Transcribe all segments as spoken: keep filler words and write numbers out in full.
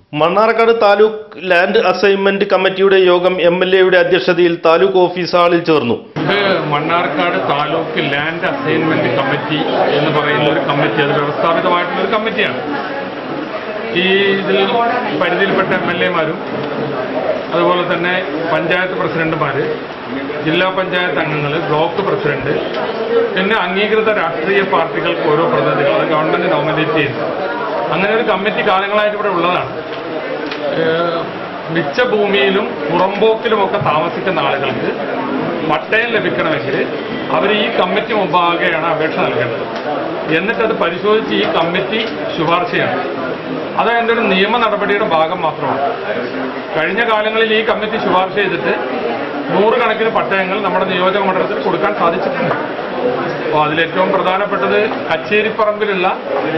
Mannarkkad taluk land assignment കമ്മിറ്റിയുടെ യോഗം M L എയുടെ അധ്യക്ഷതയിൽ താലൂക്ക് ഓഫീസ് ഹാളിൽ ചേർന്നു. ഇത് Mannarkkad taluk land assignment committee എന്ന് പറയുന്ന ഒരു കമ്മിറ്റി, അത് വ്യവസ്ഥാപിതമായിട്ടുള്ള ഒരു കമ്മിറ്റിയാണ്. ഈ ഇതിൽ പരിധിയിൽപ്പെട്ട എം എൽ എമാരും അതുപോലെ തന്നെ പഞ്ചായത്ത് പ്രസിഡന്റുമാർ, ജില്ലാ പഞ്ചായത്ത് അംഗങ്ങൾ, ബ്ലോക്ക് പ്രസിഡന്റ്, പിന്നെ അംഗീകൃത രാഷ്ട്രീയ പാർട്ടികൾക്ക് ഓരോ പ്രതിനിധികൾ, അത് ഗവൺമെന്റ് നോമിനേറ്റ് ചെയ്യുന്നു. അങ്ങനെ ഒരു കമ്മിറ്റി കാലങ്ങളായിട്ട് ഇവിടെ ഉള്ളതാണ്. മിച്ച ഭൂമിയിലും പുറമ്പോക്കിലുമൊക്കെ താമസിക്കുന്ന ആളുകൾക്ക് പട്ടയം ലഭിക്കണമെങ്കിൽ അവർ ഈ കമ്മിറ്റി മുമ്പാകെയാണ് അപേക്ഷ നൽകേണ്ടത്. എന്നിട്ടത് പരിശോധിച്ച് ഈ കമ്മിറ്റി ശുപാർശ ചെയ്യണം. അത് അതിൻ്റെ ഒരു നിയമ നടപടിയുടെ ഭാഗം മാത്രമാണ്. കഴിഞ്ഞ കാലങ്ങളിൽ ഈ കമ്മിറ്റി ശുപാർശ ചെയ്തിട്ട് നൂറുകണക്കിന് പട്ടയങ്ങൾ നമ്മുടെ നിയോജക മണ്ഡലത്തിൽ കൊടുക്കാൻ സാധിച്ചിട്ടുണ്ട്. അപ്പോൾ അതിലേറ്റവും പ്രധാനപ്പെട്ടത് കച്ചേരിപ്പറമ്പിലുള്ള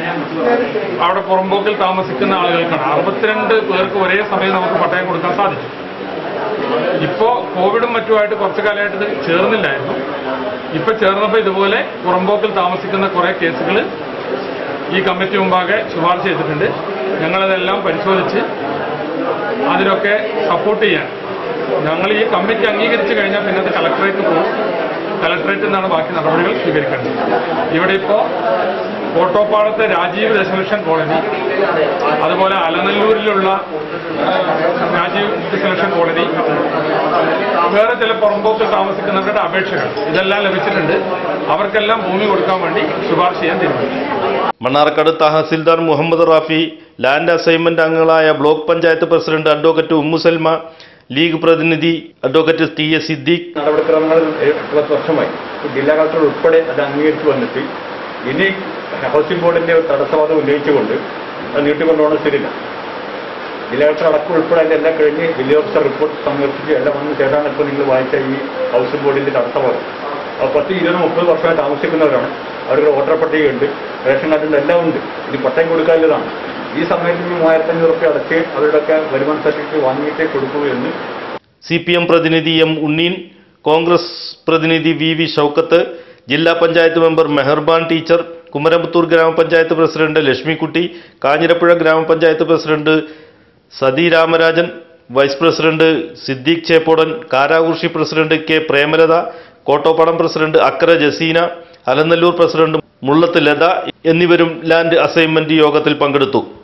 അവിടെ പുറമ്പോക്കിൽ താമസിക്കുന്ന ആളുകൾക്കാണ്. അറുപത്തിരണ്ട് പേർക്ക് ഒരേ സമയം നമുക്ക് പട്ടയം കൊടുക്കാൻ സാധിച്ചു. ഇപ്പോൾ കോവിഡും മറ്റുമായിട്ട് കുറച്ചു കാലമായിട്ട് ഇത് ചേർന്നില്ലായിരുന്നു. ഇപ്പം ചേർന്നപ്പോൾ ഇതുപോലെ പുറമ്പോക്കിൽ താമസിക്കുന്ന കുറേ കേസുകൾ ഈ കമ്മിറ്റി മുമ്പാകെ ശുപാർശ ചെയ്തിട്ടുണ്ട്. ഞങ്ങളതെല്ലാം പരിശോധിച്ച് അതിനൊക്കെ സപ്പോർട്ട് ചെയ്യാൻ ഞങ്ങൾ ഈ കമ്മിറ്റി അംഗീകരിച്ചു കഴിഞ്ഞാൽ പിന്നെ അത് കളക്ടറേറ്റ് പോകും. കളക്ടറേറ്റിൽ നിന്നാണ് ബാക്കി നടപടികൾ സ്വീകരിക്കേണ്ടത്. ഇവിടെ ഇപ്പോൾ കോട്ടോപ്പാടത്തെ രാജീവ് ദശലക്ഷം കോളനി, അതുപോലെ അലനല്ലൂരിലുള്ള രാജീവ് ദശലക്ഷം കോളനി, വേറെ ചില പുറമ്പോക്കിൽ താമസിക്കുന്നവരുടെ അപേക്ഷകൾ ഇതെല്ലാം ലഭിച്ചിട്ടുണ്ട്. അവർക്കെല്ലാം ഭൂമി കൊടുക്കാൻ വേണ്ടി ശുപാർശ ചെയ്യാൻ തീരുമാനിച്ചു. മണ്ണാർക്കാട് തഹസിൽദാർ മുഹമ്മദ് റാഫി, ലാൻഡ് അസൈൻമെന്റ് അംഗങ്ങളായ block panchayat president advocate Ummusalma, league പ്രതിനിധി അഡ്വക്കേറ്റ് ടി എസ് സിദ്ദീഖ്. നടപടിക്രമങ്ങൾ പത്ത് വർഷമായി ജില്ലാ കളക്ടർ ഉൾപ്പെടെ അത് അംഗീകരിച്ചു വന്നിട്ട് ഇനി ഹൗസിംഗ് ബോർഡിന്റെ തടസ്സവാദം ഉന്നയിച്ചുകൊണ്ട് അത് നീട്ടിക്കൊണ്ടുപോകേണ്ട ശരിയില്ല. ജില്ലാ കളക്ടർ അടക്കം ഉൾപ്പെടെ അതിലെല്ലാം കഴിഞ്ഞ് ജില്ലാ ഓഫീസർ റിപ്പോർട്ട് സമർപ്പിച്ച് എല്ലാം വന്ന് ചേരാൻ ഇപ്പോൾ നിങ്ങൾ വായിച്ച ഈ ഹൗസിംഗ് ബോർഡിന്റെ തടസ്സവാദം അത് പത്ത് ഇരുപത് മുപ്പത് വർഷമായി താമസിക്കുന്നവരാണ്. അവരുടെ വോട്ടർ പട്ടികയുണ്ട്, റേഷൻ കാർഡിൻ്റെ എല്ലാം ഉണ്ട്. ഇത് പട്ടയം കൊടുക്കാനുള്ളതാണ്. ഈ സമയത്ത് മൂവായിരത്തി അഞ്ഞൂറ് റുപ്യ അടച്ച് അവരുടെയൊക്കെ വരുമാന സർട്ടിഫിക്കറ്റ് വാങ്ങിയിട്ടേ കൊടുക്കൂ എന്ന് സി പി എം പ്രതിനിധി എം ഉണ്ണീൻ, കോൺഗ്രസ് പ്രതിനിധി വി വി ഷൗക്കത്ത്, ജില്ലാ പഞ്ചായത്ത് മെമ്പർ മെഹർബാൻ ടീച്ചർ, കുമരമ്പത്തൂർ ഗ്രാമപഞ്ചായത്ത് പ്രസിഡന്റ് ലക്ഷ്മിക്കുട്ടി, കാഞ്ഞിരപ്പുഴ ഗ്രാമപഞ്ചായത്ത് president Sathi Ramarajan, vice president Siddique Cheppodan, Karakurissi president K Premalatha, Kottopadam president Akkara Jaseena, Alanallur president Mullath Latha എന്നിവരും ലാൻഡ് അസൈൻമെന്റ് യോഗത്തിൽ പങ്കെടുത്തു.